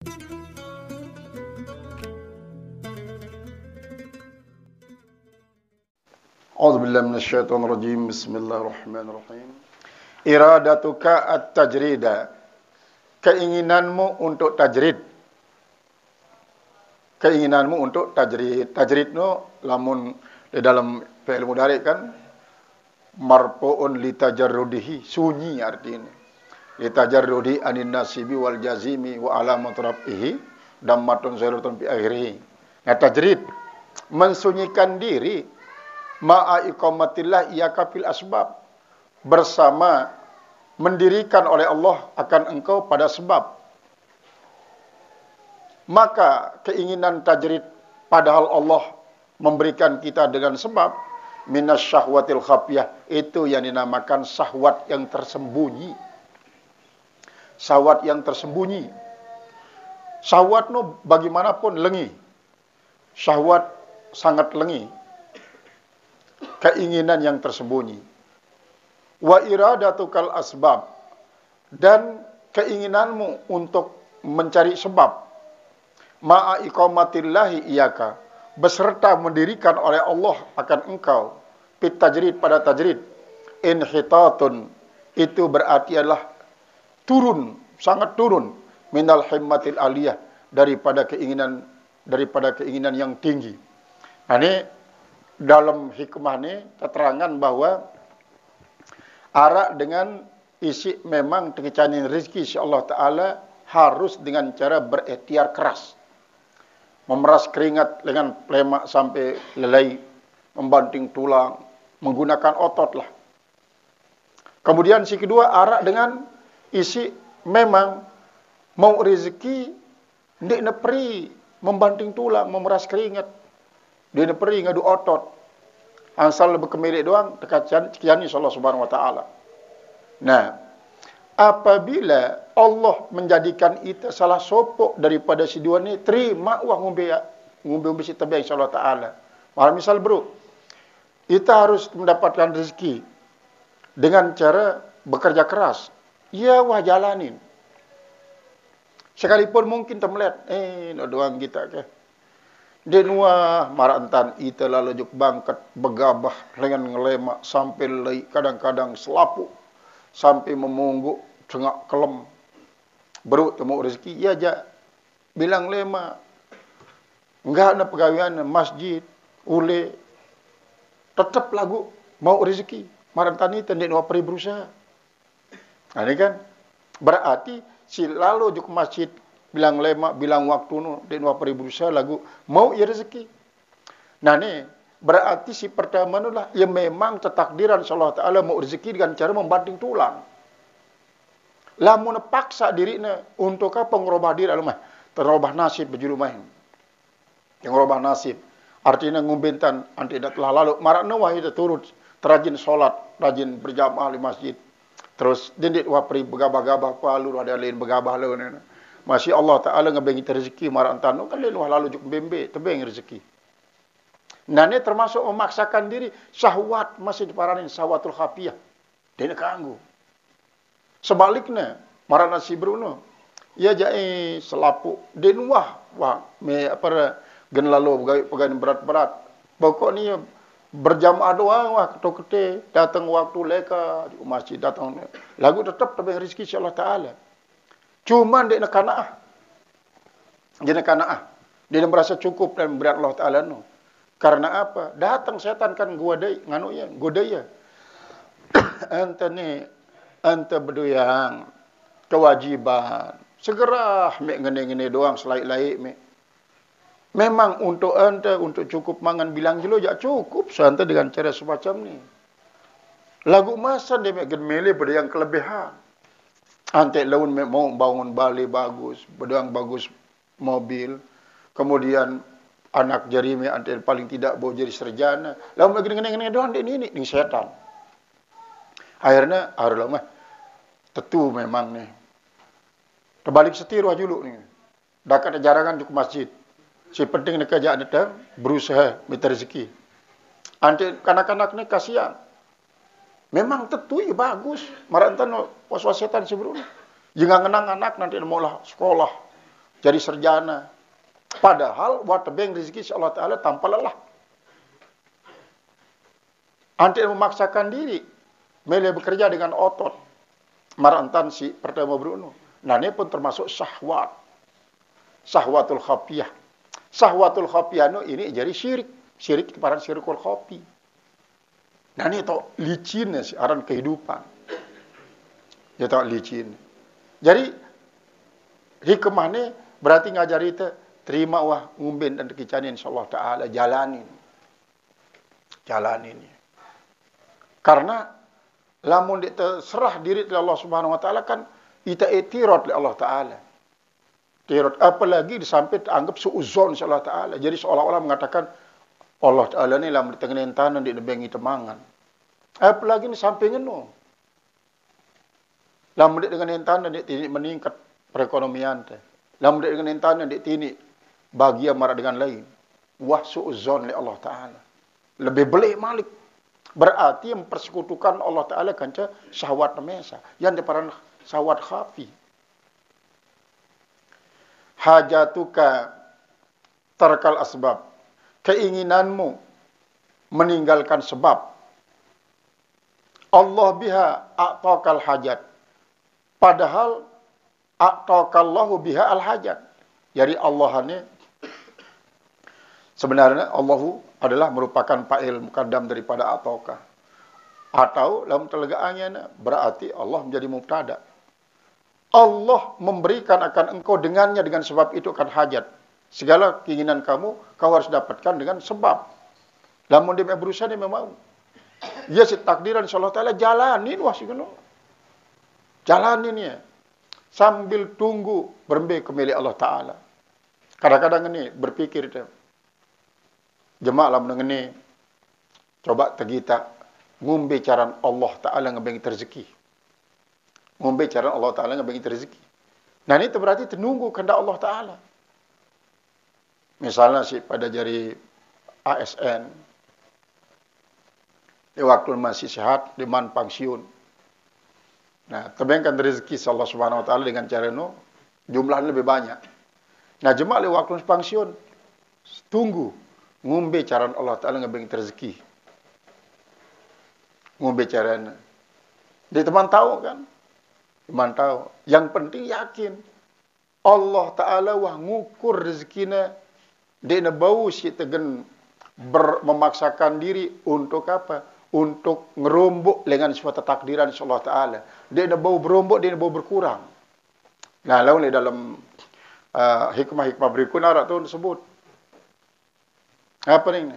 A'udzubillahi minasyaitonirrajim. Bismillahirrahmanirrahim. Iradatuka at-tajrida. Keinginanmu untuk tajrid. Keinginanmu untuk tajrid. Tajrid itu lamun di dalam fi'il mudhari kan marfu'un li tajarrudihi, sunyi artinya. Li tajarrudi anin nasibi wal jazimi wa alamatu raf'ihi dammatun zairatun fi akhirih. Nah, tajrid mensunyikan diri ma'a iqamatillah iyaka fil asbab, bersama mendirikan oleh Allah akan engkau pada sebab. Maka keinginan tajrid padahal Allah memberikan kita dengan sebab, minas syahwatil khafiyah, itu yang dinamakan syahwat yang tersembunyi. Syahwat yang tersembunyi. Syahwat no bagaimanapun lengi. Syahwat sangat lengi. Keinginan yang tersembunyi. Wa iradatukal asbab, dan keinginanmu untuk mencari sebab. Ma'a iqamatillahi iyaka, beserta mendirikan oleh Allah akan engkau. Fit tajrid, pada tajrid. Inhitatun, itu berarti adalah turun, sangat turun. Minal himmatil aliyah, daripada keinginan yang tinggi. Nah, ini dalam hikmah ini keterangan bahwa arak dengan isi memang terkecanin rezeki si Allah Ta'ala harus dengan cara berikhtiar keras. Memeras keringat dengan lemak sampai lelai, membanting tulang, menggunakan otot lah. Kemudian si kedua, arak dengan isi memang mau rezeki, ndik neperi, membanting tulang, memeras keringat. Dia neperi ngadu otot. Asal berkemilik doang, tekan Allah Subhanahu wa taala. Nah, apabila Allah menjadikan kita salah sopok daripada si dua ni, terima wah ngombe si tabiang insyaallah taala. Misal bro, kita harus mendapatkan rezeki dengan cara bekerja keras. Ya wah jalanin. Sekalipun mungkin temlet, no doang kita ke. Denua marantan ita lalu juk bangkat begabah dengan ngelemak sampai lei, kadang-kadang selapu sampai memungguk cengak kelem. Baru temu rezeki, ya ja bilang lema. Enggak ada pegawaian masjid, ule tetap lagu mau rezeki. Marantan ita ndik no peri berusaha. Nah, ini kan berarti si lalu juk masjid bilang lemak, bilang waktu nu, di 2000 berusaha lagu, mau ia rezeki. Nah ni, berarti si pertama nu lah, ia memang tertakdiran Allah Ta'ala mau rezeki dengan cara membanting tulang. Lamun paksa dirinya, untuk apa ngerubah diri, alumah, terubah nasib berjuru main. Yang ngerubah nasib, artinya ngumbintan, anti telah lalu, marakna wah itu turut, terajin solat, rajin berjamaah di masjid. Terus, dindit wah peri begabah-gabah, palur, ada lain begabah lalu. Masih Allah Ta'ala ngebengi rezeki marang tanu kan dia lalu juk bembe tebeng rezeki. Nah ini termasuk memaksakan diri syahwat masih diparanin syahwatul khafiyah. Dia kanggu. Sebaliknya marang nasi Bruno. Ya jai selapu den wah me apa gen lalu pegang berat-berat. Pokoknya berjamaah doang wah ketok-kete datang waktu leka di masjid datang. Lagu tetap tebeng rezeki si Allah Ta'ala. Cuma dia nak kanaah. Dia nak kanaah. Dia merasa cukup dan berat Allah Ta'ala no. Karena apa? Datang setan kan godai, nganunya, godaya. Anta ni, anta berduyang kewajiban. Segera mek ngene-ngene doang selaik-laik mek. Memang untuk anta, untuk cukup mangan bilang jelo jak cukup seanta dengan cara semacam ni. Lagu masa dia mek gemele pada yang kelebihan. Antek laun mau bangun balik bagus, bedang bagus mobil. Kemudian anak jarime antek paling tidak mau jadi sarjana. Lalu lagi dengan doang ini setan. Akhirnya harus mah tentu memang nih. Terbalik setir wajulu nih. Dakat jarangan cukup masjid. Si penting nak kerja ada berusaha minta rezeki. Antek kanak-kanak ni kasihan. Memang tetui bagus. Marantan was-was setan sebelum. Jangan ngenang anak nanti maulah sekolah. jadi sarjana. Padahal buat tebeng rezeki si Allah Ta'ala tanpa lelah. Ante memaksakan diri, mele bekerja dengan otot. Marantan si pertama Bruno. Nah ini pun termasuk syahwat. Syahwatul khafiyah. Syahwatul khafiyah ini jadi syirik. Syirik kepada syirikul khafi. Nah ini tau licin si aran kehidupan. Ya tau licin. Jadi hikmahnya berarti ngajari itu terima wah ngumbin dan kekicanin insyaallah taala jalanin. Jalanin. Karena lamun dia serah diri oleh Allah Subhanahu wa taala kan ita etirat oleh Allah taala. Tirot apalagi disampai anggap suuzon Allah taala. Jadi seolah-olah mengatakan Allah taala ni lamun ditengene tanan di nebengi temangan. Apalagi ni sampai ngeno. Lamun dia dengan tanan dia tidak meningkat perekonomian teh. Lamun dia dengan tanan dia tidak bahagia marah dengan lain. Wah suuzon oleh Allah taala. Lebih belik malik. Berarti yang mempersekutukan Allah Ta'ala kanca syahwat mesa. Yang depan syahwat khafi. Hajatuka tarkal asbab. Keinginanmu meninggalkan sebab. Allah biha a'taqal hajat. Padahal a'taqallahu biha al hajat. Jadi Allah ini sebenarnya Allahu adalah merupakan fa'il muqaddam daripada ataukah. Atau dalam telegaannya berarti Allah menjadi mubtada. Allah memberikan akan engkau dengannya dengan sebab itu akan hajat. Segala keinginan kamu kau harus dapatkan dengan sebab. Lamun dia berusaha dia mau. Ya takdiran insyaallah taala jalanin wah sigeno. Jalanin ya. Sambil tunggu berembe ke milik Allah taala. Kadang-kadang ini berpikir dia. Jemaah lah menengeni coba tegita ngumbe caran Allah Ta'ala ngebengi rezeki. Ngumbe caran Allah Ta'ala ngebengi rezeki. Nah ini berarti tenunggu kehendak Allah Ta'ala. Misalnya sih pada jari ASN. Di waktu masih sehat, di man pensiun. Nah, tebengkan rezeki Allah Subhanahu Wa Ta'ala dengan cara itu jumlahnya lebih banyak. Nah jemaah di waktu pensiun tunggu. Ngumbe caran Allah Ta'ala ngebeng rezeki. Ngumbe caran. Dia teman tahu kan? Teman tahu. Yang penting yakin. Allah Ta'ala wah ngukur rezekinya. Dia bau si tegen memaksakan diri untuk apa? Untuk ngerombok dengan suatu takdiran Allah Ta'ala. Dia bau berombok, dia bau berkurang. Nah, lalu dalam hikmah-hikmah berikutnya tu disebut. Apa ini?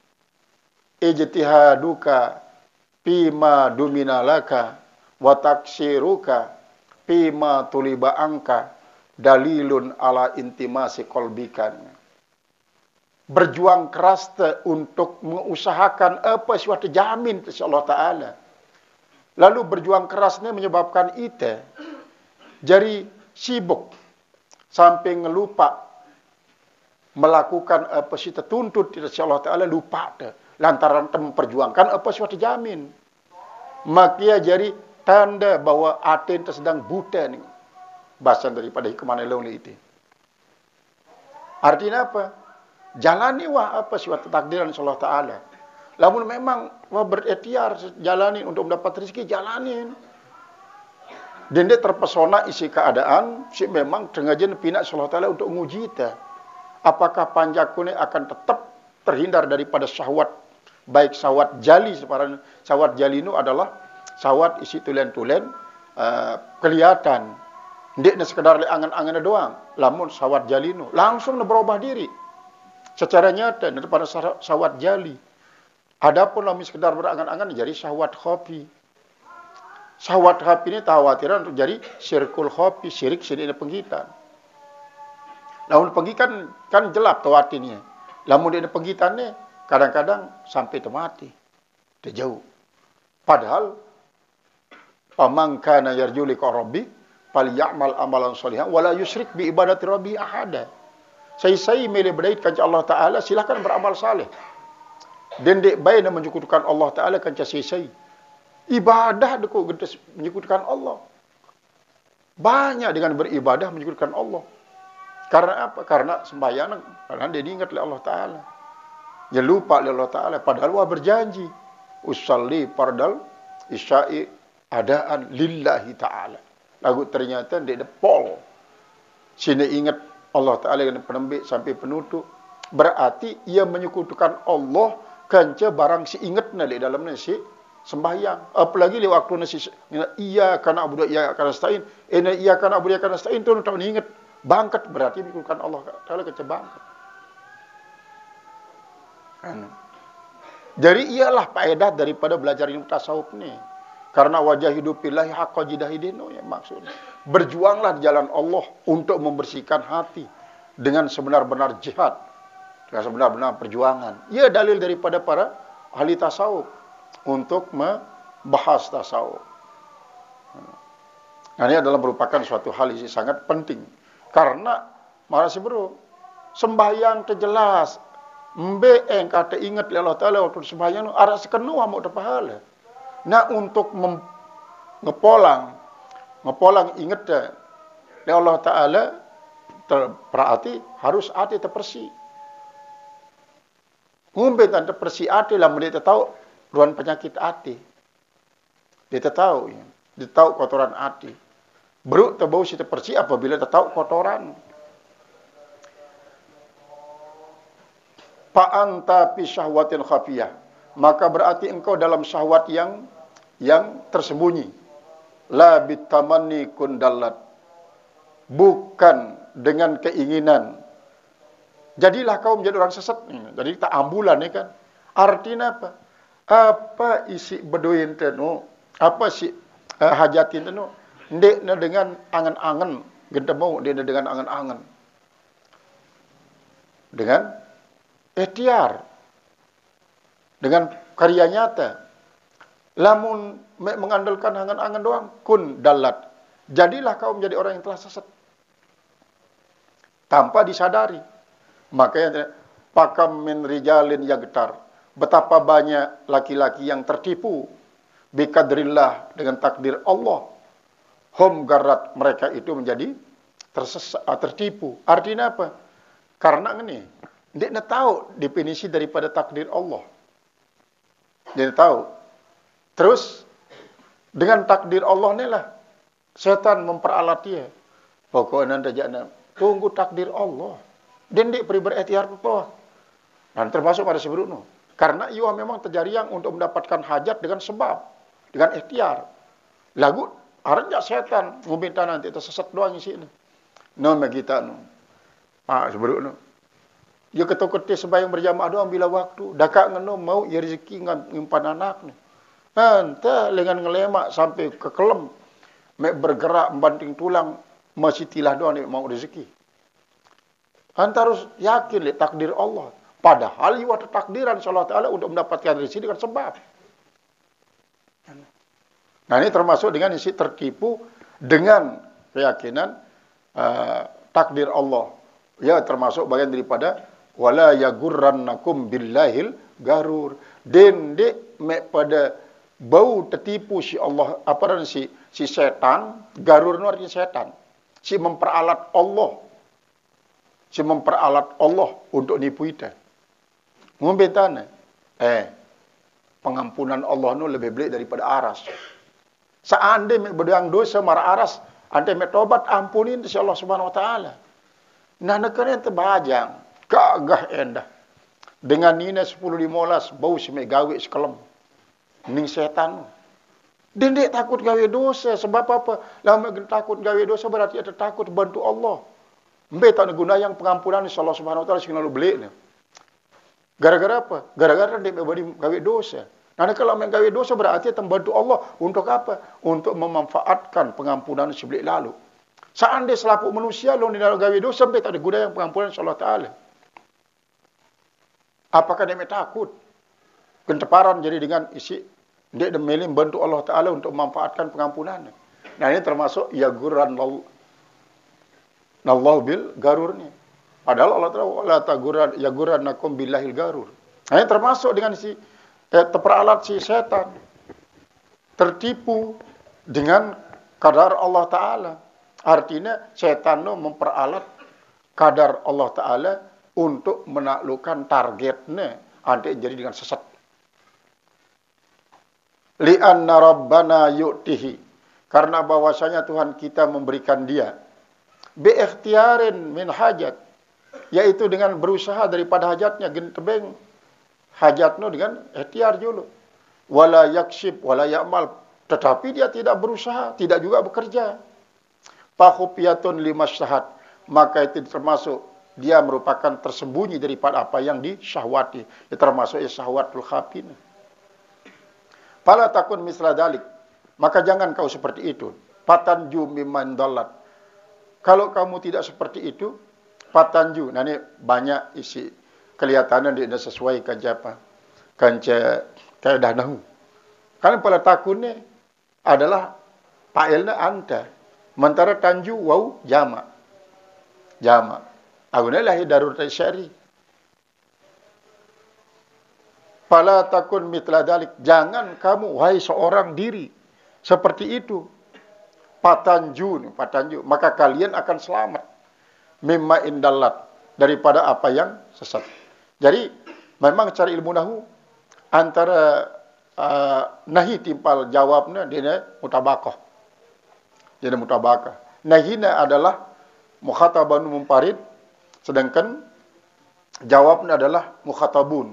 Ijtihaduka pima duminalaka wa taksiruka pima tuliba angka dalilun ala intimasi kolbikan. Berjuang keras untuk mengusahakan apa suatu jamin dari Allah Ta'ala. Lalu berjuang kerasnya menyebabkan ite jadi sibuk sampai ngelupa melakukan apa sih tertuntut dari Allah Ta'ala lupa lantaran memperjuangkan apa suatu jamin. Maka jadi tanda bahwa aten sedang buta nih. Bahasan daripada hikmah lalu itu. Artinya apa? Jalani wah apa suatu takdiran Allah Ta'ala. Lamun memang wah berikhtiar jalani untuk mendapat rezeki jalanin. Dan dia terpesona isi keadaan si memang sengaja pinak Allah Ta'ala untuk nguji kita. Apakah panjaku ini akan tetap terhindar daripada syahwat. Baik syahwat jali. Syahwat jali itu adalah syahwat isi tulen-tulen kelihatan. Tidak sekedar angan-angan doang. Lamun syahwat jali itu langsung berubah diri. Secara nyata daripada syahwat jali. Adapun lamun sekedar berangan-angan jadi syahwat khafi. Syahwat khafi ini khawatiran untuk jadi syirkul khafi. Syirik syirik penghitan. Lamun penggitan kan jelap tawatinnya. Lamun dia penggitannya kadang-kadang sampai mati. Dia jauh. Padahal pamang kana yarju liqa rabbi falyamal amalan shalihan wala yusyrik bi ibadati rabbi ahada. Saya milih berdait kanca Allah Ta'ala silakan beramal saleh. Dan dek baik menyekutukan Allah Ta'ala kanca saya. Ibadah deku gedes menyekutukan Allah. Banyak dengan beribadah menyekutukan Allah. Karena apa? Karena sembahyang, karena dia diingat oleh Allah Ta'ala. Dia lupa oleh Allah Ta'ala. Padahal wah berjanji. Usalli pardal isya'i adaan lillahi ta'ala. Lagu ternyata dia depol. Sini ingat Allah Ta'ala yang penembik sampai penutup. Berarti ia menyekutukan Allah kanca barang si ingatna di dalam nasi sembahyang. Apalagi di waktu nasi iya kana abudu iya kana stain. Iya kana abudu iya kana stain tu tak ingat. Bangkat berarti menyekutukan Allah Ta'ala kanca bangkat. Jadi ialah faedah daripada belajar ilmu tasawuf ni. Karena wajah hidup billahi haqqa jidahidino yang maksudnya. Berjuanglah di jalan Allah untuk membersihkan hati dengan sebenar-benar jihad, dengan sebenar-benar perjuangan. Ia dalil daripada para ahli tasawuf untuk membahas tasawuf. Nah, ini adalah merupakan suatu hal yang sangat penting. Karena marasi bro, sembahyang terjelas, mbeng kata ingat Allah Ta'ala waktu sembahyang arah sekenu amuk pahala. Nah untuk ngepolang ingat Allah Ta'ala berarti harus hati terpersi. Ngumbe kan terpersi hati lah dia tahu ruan penyakit hati. Dia tahu ya. Dia tahu kotoran hati. Baru terbau si terpersi apabila dia tahu kotoran. Fa'anta fi syahwatin khafiyah. Maka berarti engkau dalam syahwat yang tersembunyi. La bitamanni kundallat. Bukan dengan keinginan. Jadilah kau menjadi orang sesat. Jadi tak ambulan ni kan. Artinya apa? Apa isi beduin tenu? Apa si hajatin tenu? Ndek dengan angan-angan. Gendemau dia dengan angan-angan. Dengan ikhtiar. Dengan karya nyata. Lamun mengandalkan angan-angan doang, kun dalat. Jadilah kau menjadi orang yang telah sesat. Tanpa disadari. Makanya pakam min rijalin yagtar. Betapa banyak laki-laki yang tertipu bikadrillah dengan takdir Allah. Hum garat mereka itu menjadi tertipu. Artinya apa? Karena ini dia tahu definisi daripada takdir Allah. Dia tahu. Terus dengan takdir Allah ni lah setan memperalat dia. Pokoknya anda jangan tunggu takdir Allah. Dan dia beri berikhtiar apa? Dan termasuk pada sebelum itu. Karena ia memang terjariang untuk mendapatkan hajat dengan sebab, dengan ikhtiar. Lagu aranya setan meminta nanti tersesat doang di sini. No kita no. Sebelum itu. Dia ketuk-ketuk sembahyang berjamaah doang bila waktu. Dakak ngeno mau ya rezeki ngimpan anak ni. Entah dengan ngelemak sampai ke kelem. Mek bergerak membanting tulang masih tilah doang ni mau rezeki. Anta harus yakin le takdir Allah. Padahal ia ada takdiran Allah Ta'ala untuk mendapatkan rezeki dengan sebab. Nah ini termasuk dengan isi tertipu dengan keyakinan takdir Allah. Ya termasuk bagian daripada wala yagurrannakum billahil garur. Dendek mek pada bau tertipu si Allah apa dan si setan, garur itu artinya setan. Si memperalat Allah. Si memperalat Allah untuk nipu kita. Ngombetan pengampunan Allah itu lebih baik daripada aras. Seandainya mek berdoang dosa marah aras, ante mek tobat ampunin si Allah Subhanahu wa taala. Nah nekane terbajang, gagah endah. Dengan nina 10-15 bau si mek gawe sekelem. Ning setan. Dendek takut gawe dosa sebab apa? Lama takut gawe dosa berarti ada takut bantu Allah. Mbe tak guna yang pengampunan si Allah Subhanahu wa taala sing lalu belik ni. Gara-gara apa? Gara-gara dia beri gawe dosa. Nah, kalau menggawe dosa berarti membantu Allah untuk apa? Untuk memanfaatkan pengampunan sebelum lalu. Seandainya selaku manusia lo di dalam gawe dosa sampai tak ada guna yang pengampunan Allah Taala. Apakah dia takut? Kenteparan jadi dengan isi dia demeli membantu Allah Taala untuk memanfaatkan pengampunan. Nah, ini termasuk yaguran Allah bil garur ni. Padahal Allah Taala la taguran yagurannakum billahil garur. Nah, ini termasuk dengan si terperalat si setan. Tertipu dengan kadar Allah Ta'ala. Artinya setan itu memperalat kadar Allah Ta'ala untuk menaklukkan targetnya. Nanti jadi dengan sesat. Li'anna Rabbana yu'tihi. Karena bahwasanya Tuhan kita memberikan dia. Bi'ikhtiarin min hajat. Yaitu dengan berusaha daripada hajatnya. Gentebeng hajatnya dengan ikhtiar dulu. Wala yakshib, wala ya'mal. Tetapi dia tidak berusaha, tidak juga bekerja. Fakhufiyatun limasyahat. Maka itu termasuk dia merupakan tersembunyi daripada apa yang disyahwati. Itu termasuk syahwatul khafin. Fala takun misla dalik. Maka jangan kau seperti itu. Fatanju mimman dallat. Kalau kamu tidak seperti itu, fatanju. Nah ini banyak isi kelihatannya tidak sesuai kanca apa? Kanca kaedah nahu. Karena pala takunnya adalah fa'ilna anta. Mentara tanju wau jama. Jama. Aguna lahi darurat syari. Fala takun mitla dalik. Jangan kamu, wahai seorang diri, seperti itu. Patanju. Maka kalian akan selamat. Mimma indallat. Daripada apa yang sesat. Jadi, memang cara ilmu nahu, antara nahi timpal jawabnya, dia mutabakah. Jadi mutabakah. Nahina adalah mukhatabun mumparid. Sedangkan jawabnya adalah mukhatabun.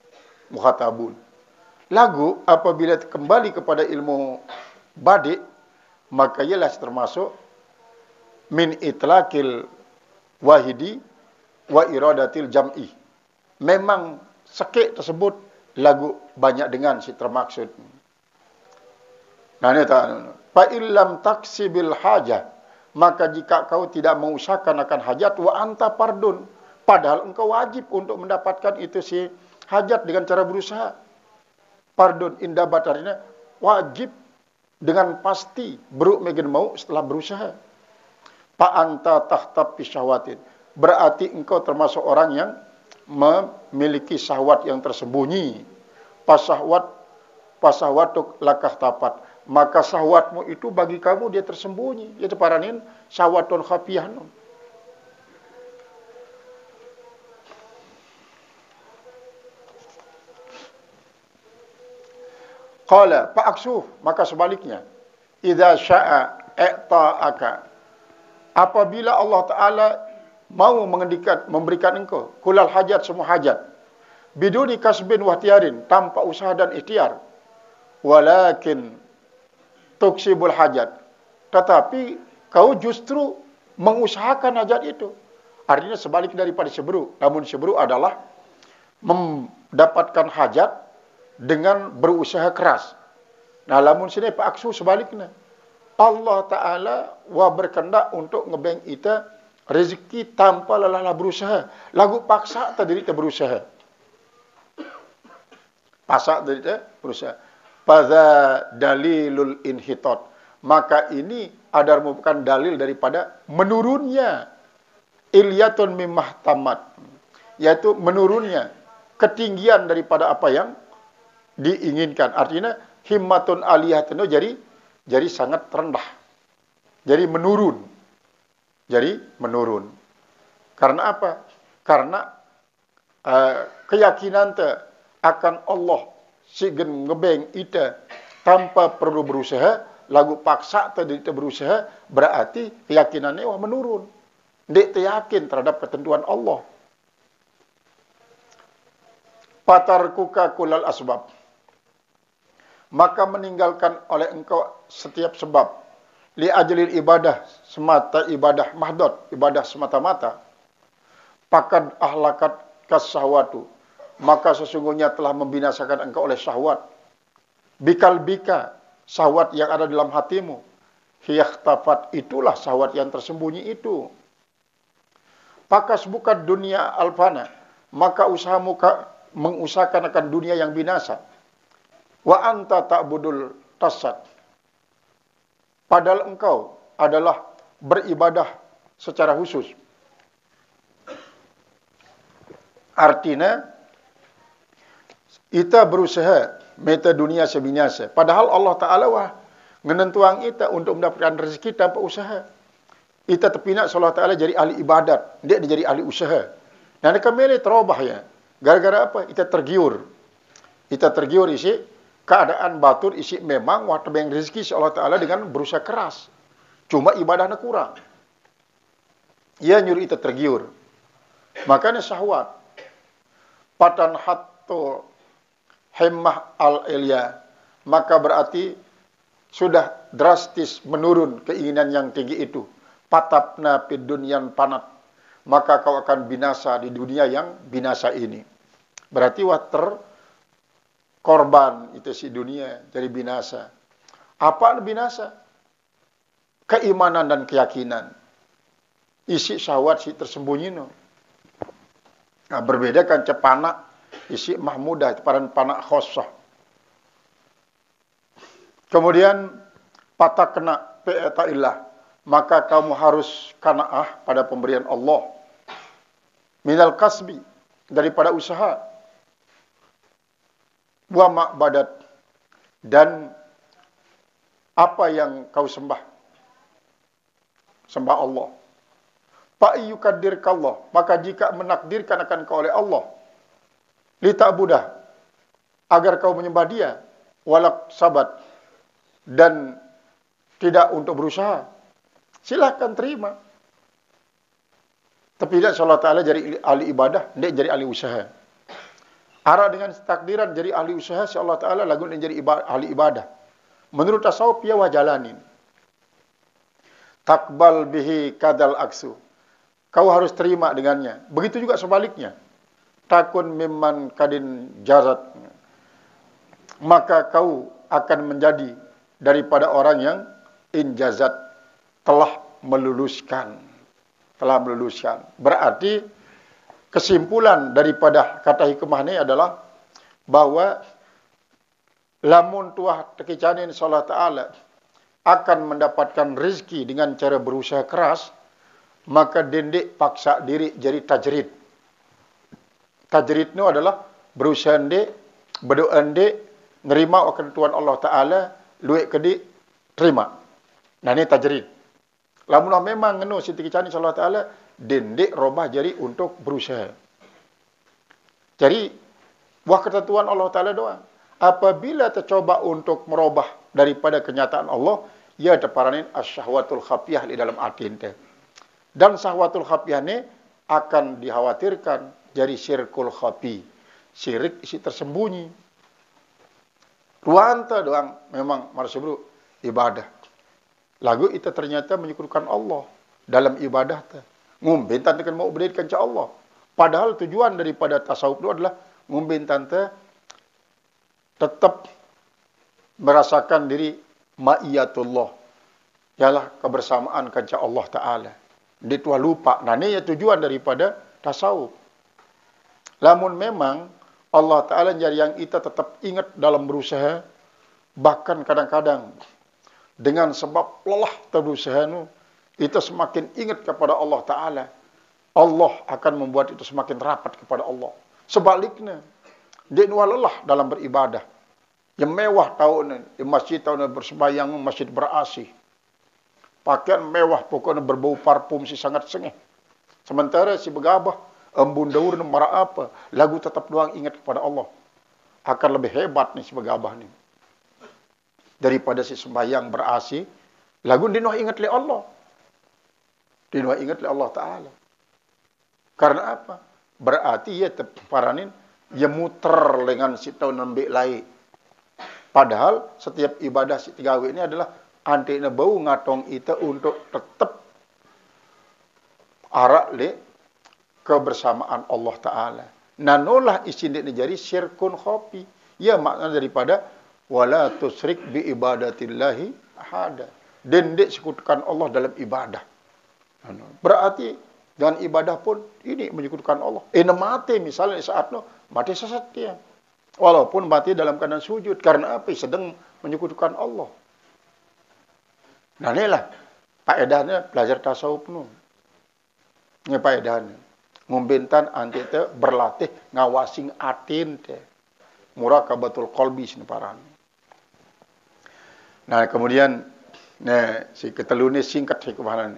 Lagu apabila kembali kepada ilmu badik, maka ialah termasuk min itlaqil wahidi wa iradatil jam'i. Memang sekik tersebut lagu banyak dengan si termaksud. Nah ini tak. Fa illam taksibil hajah, maka jika kau tidak mengusahakan akan hajat wa anta pardun, padahal engkau wajib untuk mendapatkan itu si hajat dengan cara berusaha. Pardon indah batarina wajib dengan pasti beruk megen mau setelah berusaha. Pa anta tahtab syahwatin. Berarti engkau termasuk orang yang memiliki syahwat yang tersembunyi. Pasahwatuk lakah tapat. Maka syahwatmu itu bagi kamu dia tersembunyi. Itu paranin syahwatun khafiyah. Qala fa'aksuh, maka sebaliknya, idza syaa i'ta'aka. Apabila Allah Taala mau memberikan engkau kulal hajat, semua hajat, biduni kasbin wa ihtiyarin, tanpa usaha dan ikhtiar, walakin tuksibul hajat, tetapi kau justru mengusahakan hajat itu. Artinya sebalik daripada seberu. Namun seberu adalah mendapatkan hajat dengan berusaha keras. Nah, lamun sini Pak Aksu sebaliknya. Allah Ta'ala berkendak untuk ngebeng kita rezeki tanpa lelah berusaha. Lagu paksa tadi kita berusaha. Paksa tadi kita berusaha. Pada dalilul inhitot. Maka ini ada merupakan dalil daripada menurunnya ilyatun mimah tamat. Yaitu menurunnya ketinggian daripada apa yang diinginkan. Artinya himmatun aliyatun jadi sangat rendah. Jadi menurun. Karena apa? Karena keyakinan akan Allah sigen ngebeng ita tanpa perlu berusaha, lagu paksa tadi kita berusaha, berarti keyakinannya menurun. Dia yakin terhadap ketentuan Allah. Patarkuka kulal asbab. Maka meninggalkan oleh engkau setiap sebab. Li ajlil ibadah, semata ibadah mahdot, ibadah semata-mata. Pakad ahlakat kasyahwatu. Maka sesungguhnya telah membinasakan engkau oleh syahwat. Bika, syahwat yang ada dalam hatimu. Hiyakhtafat, itulah syahwat yang tersembunyi itu. Pakas bukan dunia alfana. Maka usahamu mengusahakan akan dunia yang binasa. Wa anta ta'budul tasad. Padahal engkau adalah beribadah secara khusus. Artinya, kita berusaha meta dunia sebinyasa. Padahal Allah Ta'ala ngenentuang kita untuk mendapatkan rezeki tanpa usaha. ita terpinak Allah Ta'ala jadi ahli ibadat, dia jadi ahli usaha. Nah, dia kembali terubah ya. Gara-gara apa? Ita tergiur. Ita tergiur isi keadaan batur isi memang waktu yang rezeki si Allah Ta'ala dengan berusaha keras. Cuma ibadahnya kurang. Ia nyuruh ita tergiur. Makanya syahwat. Patan hatto himmah al-ilya. Maka berarti sudah drastis menurun keinginan yang tinggi itu. Patapna fid dunyan panat. Maka kau akan binasa di dunia yang binasa ini. Berarti water korban itu si dunia jadi binasa. Apa binasa? Keimanan dan keyakinan. Isi syahwat si tersembunyi no. Nah, berbeda kan cepana isi mahmudah itu panak khosoh. Kemudian patah kena ta'illah, maka kamu harus kanaah pada pemberian Allah. Minal kasbi, daripada usaha. Wa ma'badat, dan apa yang kau sembah. Sembah Allah. Fa'iyukadirkallah, maka jika menakdirkan akan kau oleh Allah. Lita'budah, agar kau menyembah dia. Walak sabat, dan tidak untuk berusaha. Silahkan terima. Tapi tidak Allah Ta'ala jadi ahli ibadah, dia jadi ahli usaha. Arah dengan takdiran jadi ahli usaha, si Allah Ta'ala lagu jadi ahli ibadah. Menurut tasawuf, ya wajalanin. Takbal bihi kadal aksu. Kau harus terima dengannya. Begitu juga sebaliknya. Takun mimman kadin jarat. Maka kau akan menjadi daripada orang yang injazat, telah meluluskan. Telah meluluskan. Berarti kesimpulan daripada kata hikmah ini adalah bahwa lamun tuah tekicanin Allah Ta'ala akan mendapatkan rezeki dengan cara berusaha keras, maka dendek paksa diri jadi tajrid. Tajrid itu adalah berusaha dek, berdoa dek, nerima akan Tuhan Allah Ta'ala, luik kedik, terima. Nah ini tajrid. Lamun memang ngenu siti kicani Allah Ta'ala, dendek robah jari untuk berusaha. Jadi, wah ketentuan Allah Ta'ala doang. Apabila tercoba untuk merubah daripada kenyataan Allah, ia terparanin asyahwatul khafiyah di dalam hati ente. Dan syahwatul khafiyah ini akan dikhawatirkan jadi syirkul khafi. Syirik isi tersembunyi. Ruanta doang memang marsubru ibadah. Lagu itu ternyata menyekutukan Allah dalam ibadah. Ngumbin tante kan mau berdirikan ke Allah. Padahal tujuan daripada tasawuf itu adalah ngumbin tante tetap merasakan diri ma'iyatullah. Ialah kebersamaan kanca Allah Ta'ala. Dia tua lupa. Nah ini ya tujuan daripada tasawuf. Lamun memang Allah Ta'ala jadi yang kita tetap ingat dalam berusaha. Bahkan kadang-kadang dengan sebab lelah berusaha itu, kita semakin ingat kepada Allah Ta'ala. Allah akan membuat itu semakin rapat kepada Allah. Sebaliknya, dia lelah dalam beribadah. Yang mewah tahun di masjid tahun bersembahyang, masjid berasih. Pakaian mewah, pokoknya berbau parfum si sangat sengih. Sementara si begabah, embun daur marah apa, lagu tetap doang ingat kepada Allah. Akan lebih hebat nih si begabah nih. Daripada si sembahyang berasih, lagu dinuh ingat oleh Allah. Dinuh ingat oleh Allah Ta'ala. Karena apa? Berarti ia terparanin, ia muter dengan si tahun nembik lain. Padahal setiap ibadah si tigawi ini adalah anti bau ngatong itu untuk tetap arak le kebersamaan Allah Ta'ala. Nanolah isin ini jadi syirkun khofi. Ya makna daripada wala tusrik bi ibadatillahi ahada. Dan dek sekutukan Allah dalam ibadah. Berarti dengan ibadah pun ini menyekutukan Allah. Mati misalnya saat no mati sesat dia. Walaupun mati dalam keadaan sujud. Karena apa? Sedang menyekutukan Allah. Nah inilah faedahnya belajar tasawuf nu. Ini faedahnya. Ngumbintan anti te berlatih ngawasing atin te. Muraqabatul qalbi sini paran. Nah kemudian nah si ketelunis singkat hikmahnya.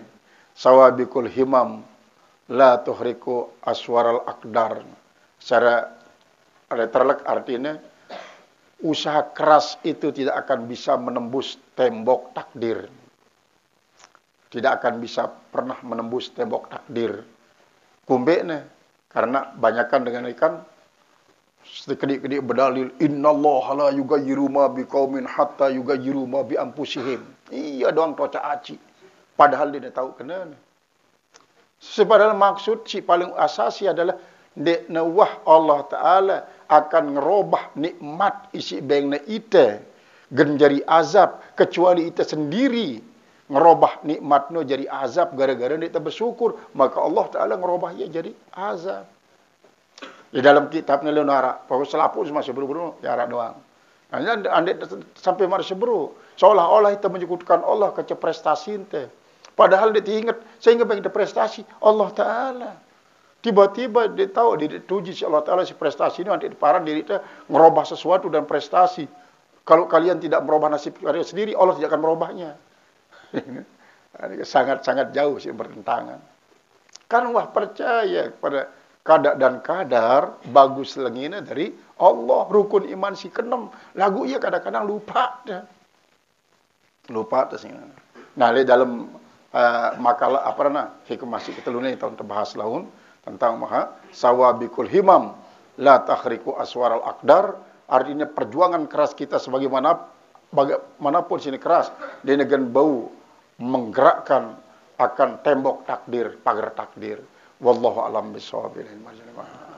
sawabikul himam la tuhriku aswaral akdar. Secara literal artinya usaha keras itu tidak akan bisa menembus tembok takdir. Tidak akan bisa pernah menembus tembok takdir. Kumbeknya karena banyakkan dengan ikan sedikit-sedikit berdalil innallaha la yughayyiru ma biqaumin hatta yughayyiru ma bi anfusihim. Iya doang toca aci. Padahal dia tahu kenana. Sepadahal maksud si paling asasi adalah dek nawah Allah Ta'ala akan ngerubah nikmat isi bengna ite genjari azab kecuali ite sendiri ngerubah nikmatno jadi azab gara-gara ite bersyukur, maka Allah Ta'ala ngerubah ia jadi azab. Di dalam kitabnya Leonara, bahwa selapu masih beru-beru jarak doang. Hanya andai sampai masih beru, seolah-olah itu menyebutkan Allah ke prestasi ente. Padahal dia ingat, saya ingat bagi prestasi Allah Ta'ala. Tiba-tiba dia tahu, dia tuji si Allah Ta'ala si prestasi ini, nanti parah diri kita ngerubah sesuatu dan prestasi. Kalau kalian tidak merubah nasib kalian sendiri, Allah tidak akan merubahnya. Sangat-sangat jauh sih bertentangan. Kan wah percaya kepada kadar dan kadar bagus lengina dari Allah, rukun iman si keenam. Lagu ia kadang-kadang lupa dah. Lupa dah sih. Nah, dalam makalah apa namanya hikmah si ketelune tahun terbahas laun tentang maha sawabikul himam la takhriku aswaral akdar, artinya perjuangan keras kita bagaimanapun sini keras dia dengan bau menggerakkan akan tembok takdir, pagar takdir. Wallahu alam bisawab.